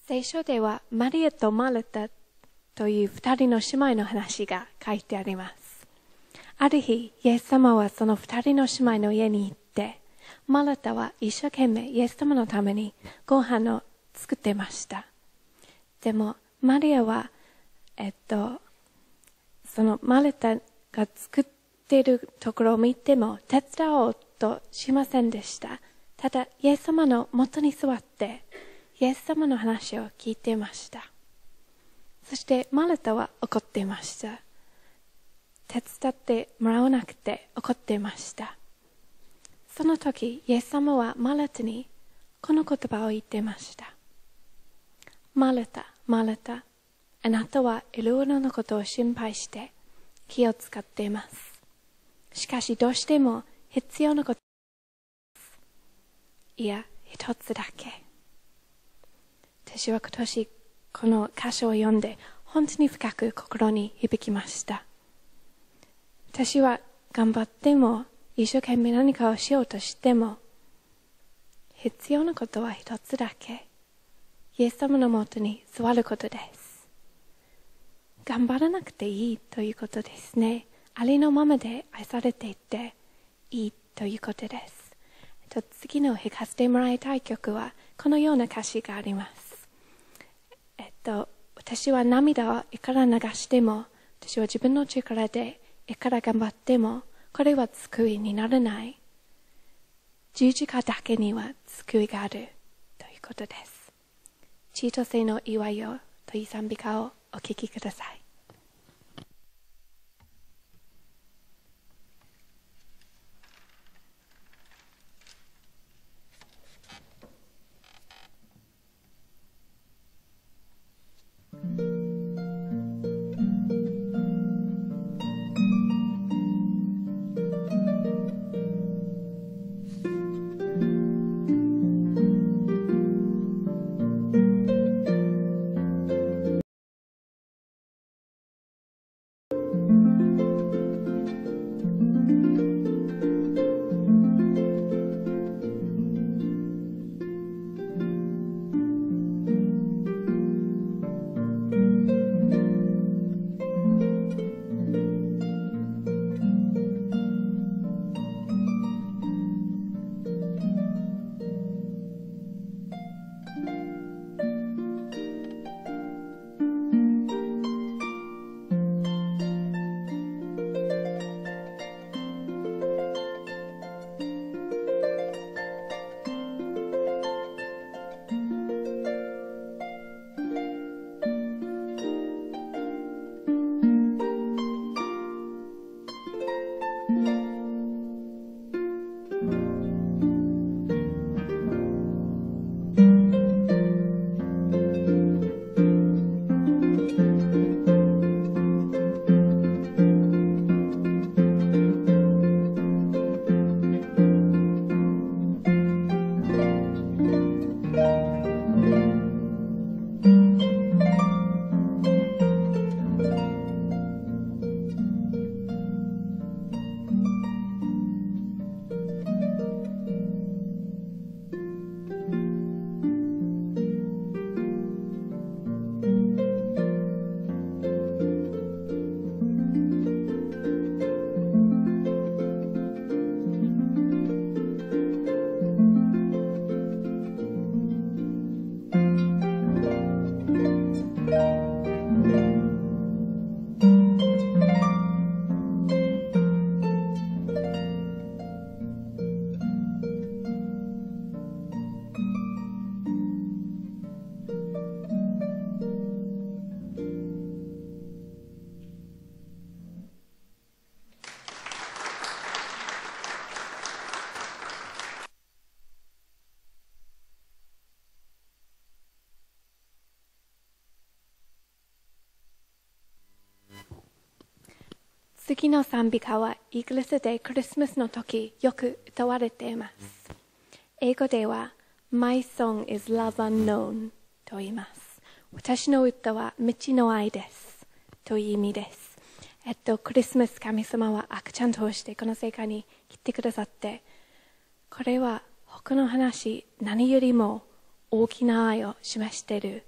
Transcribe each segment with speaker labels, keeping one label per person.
Speaker 1: 聖書ではマリアとマルタという二人の姉妹の話が書いてあります。ある日、イエス様はその二人の姉妹の家に行って、マルタは一生懸命イエス様のためにご飯を作ってました。でもマリアは、そのマルタが作っているところを見ても手伝おうとしませんでした。ただイエス様の元に座ってイエス様の話を聞いていました。そしてマルタは怒っていました。手伝ってもらわなくて怒っていました。その時イエス様はマルタにこの言葉を言っていました。マルタ、マルタ、あなたはいろいろなことを心配して気を使っています。しかしどうしても必要なこと、いや、一つだけ。私は今年この箇所を読んで本当に深く心に響きました。私は頑張っても一生懸命何かをしようとしても必要なことは一つだけ。イエス様のもとに座ることです。頑張らなくていいということですね。ありのままで愛されていていいということです。次の弾かせてもらいたい曲はこのような歌詞があります。私は涙をいくら流しても、私は自分の力でいくら頑張っても、これは救いにならない。十字架だけには救いがあるということです。千歳の祝いをという賛美歌をお聴きください。次の賛美歌はイギリスでクリスマスの時よく歌われています。英語では My song is love unknown と言います。私の歌は未知の愛ですという意味です。クリスマス神様は赤ちゃんとしてこの世界に来てくださって、これは他の話何よりも大きな愛を示している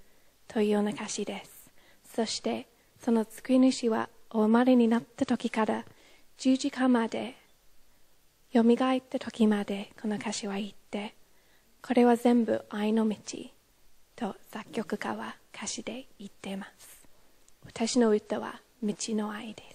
Speaker 1: というような歌詞です。そしてその救い主はお生まれになった時から十字架まで、よみがえった時までこの歌詞は言って、これは全部愛の道と作曲家は歌詞で言っています。私の歌は道の愛です。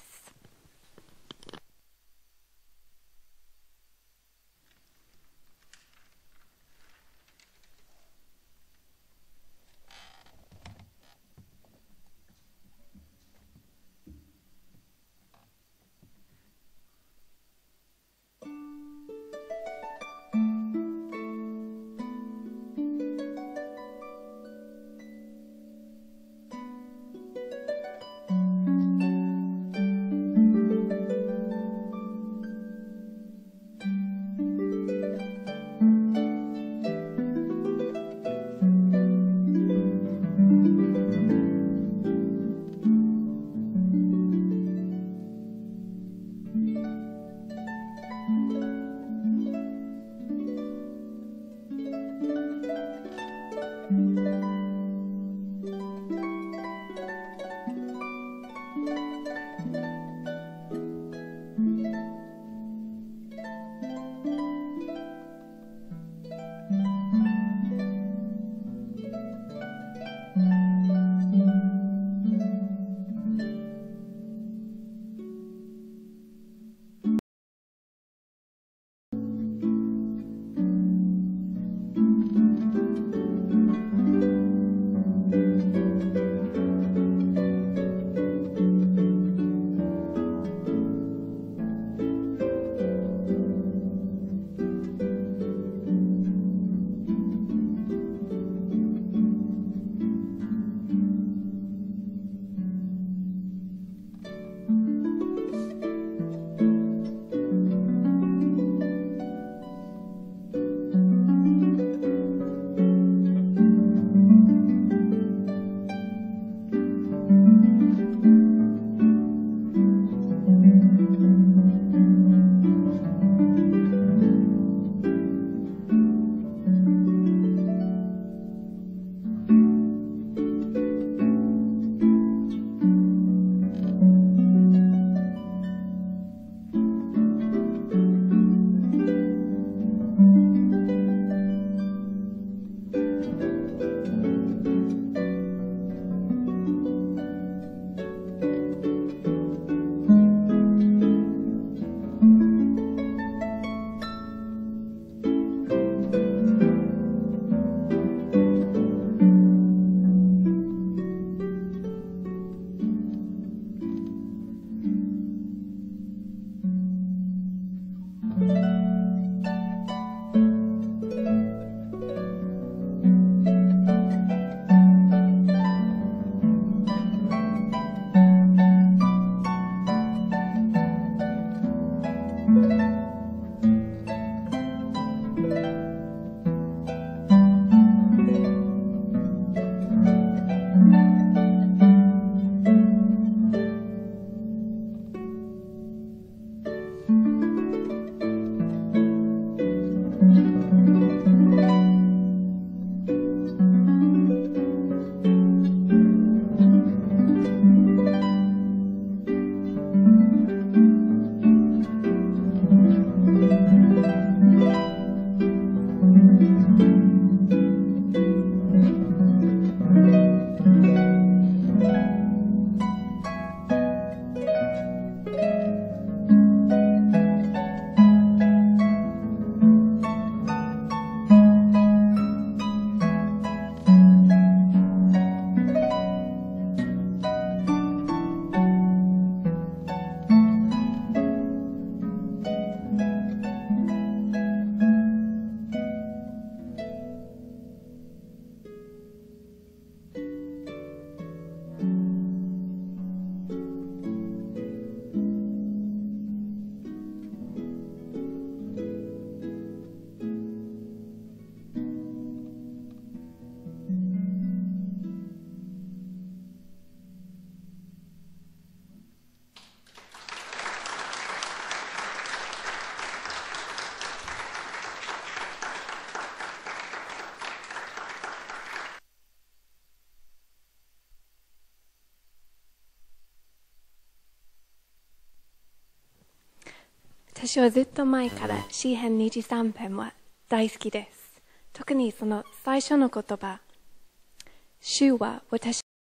Speaker 1: 私はずっと前から詩編23編は大好きです。特にその最初の言葉、主は私に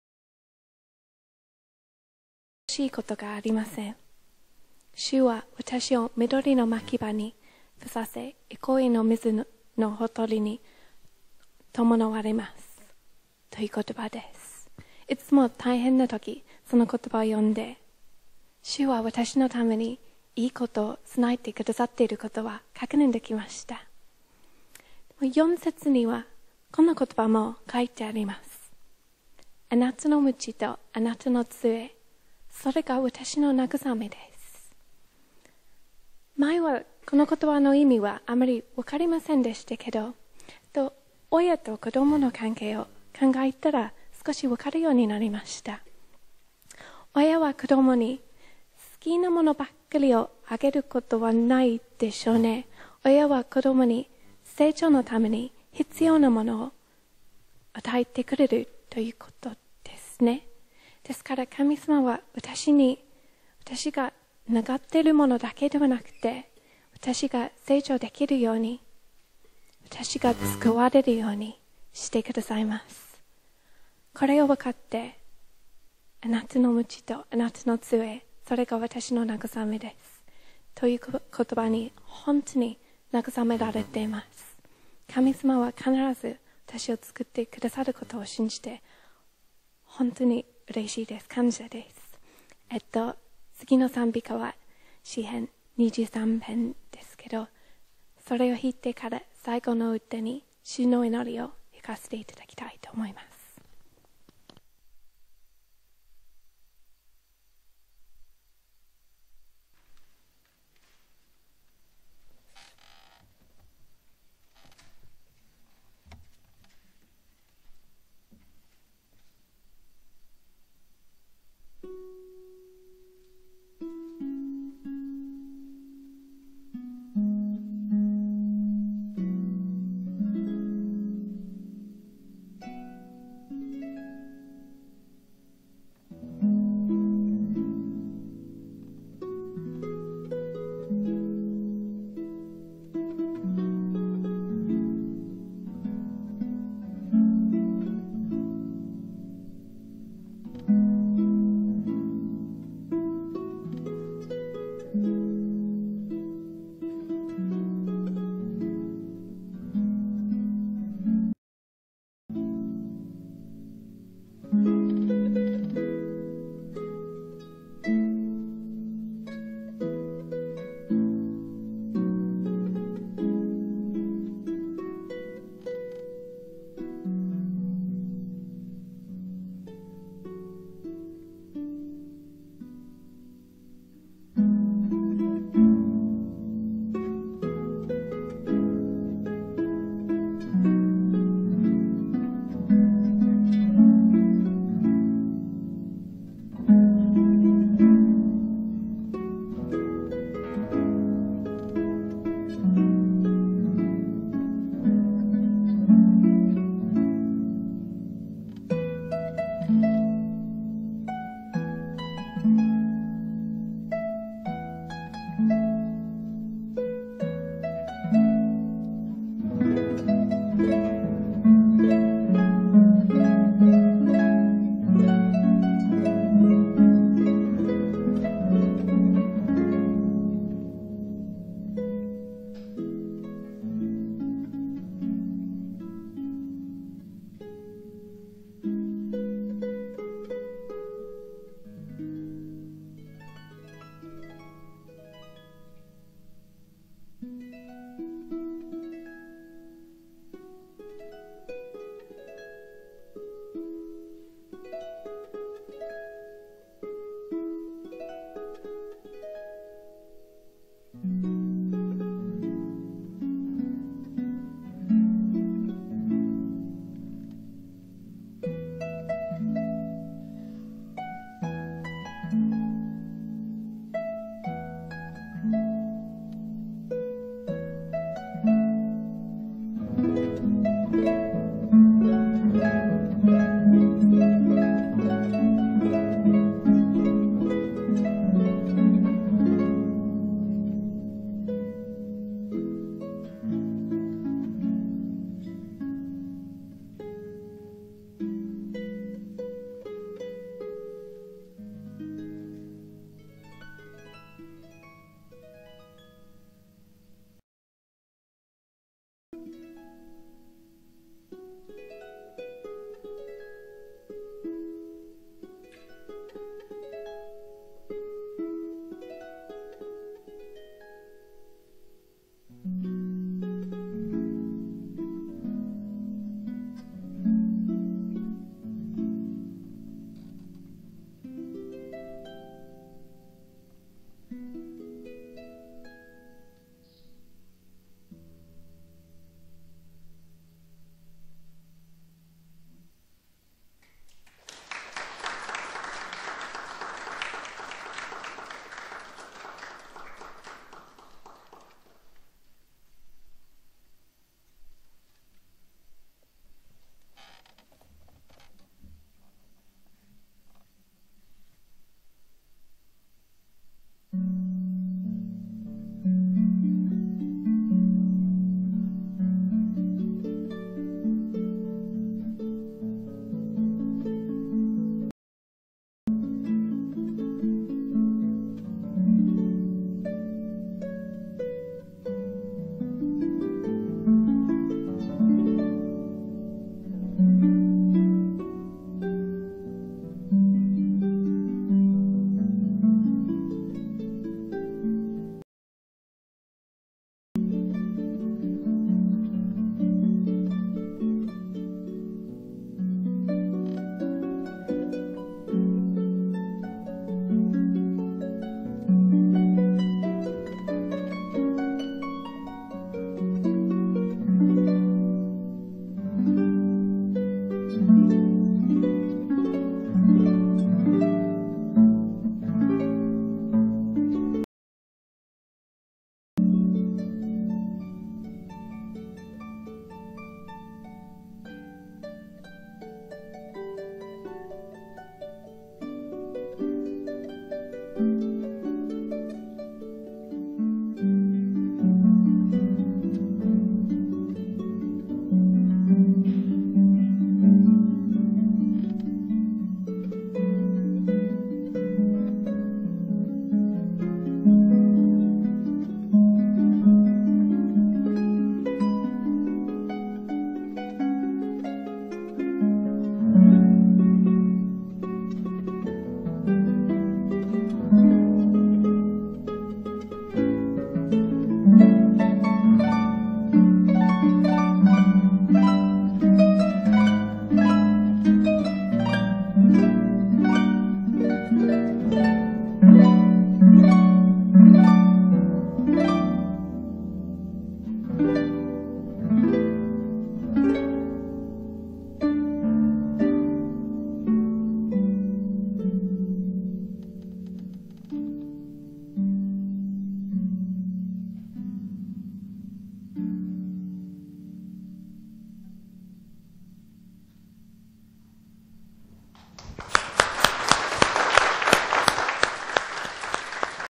Speaker 1: 欲しいことがありません。主は私を緑の牧場に伏させ、憩いの水のほとりに伴われます。という言葉です。いつも大変な時、その言葉を読んで、主は私のためにいいことを備えてくださっていることは確認できました。4節にはこの言葉も書いてあります。あなたの鞭とあなたの杖、それが私の慰めです。前はこの言葉の意味はあまりわかりませんでしたけど、親と子供の関係を考えたら少しわかるようになりました。親は子供に好きなものばっかりをあげることはないでしょうね。親は子供に成長のために必要なものを与えてくれるということですね。ですから神様は私が願っているものだけではなくて、私が成長できるように、私が救われるようにしてくださいます。これを分かって、あなたの鞭とあなたの杖、それが私の慰めです。という言葉に本当に慰められています。神様は必ず私を作ってくださることを信じて、本当に嬉しいです。感謝です。次の賛美歌は詩編23編ですけど、それを弾いてから最後の歌に主の祈りを弾かせていただきたいと思います。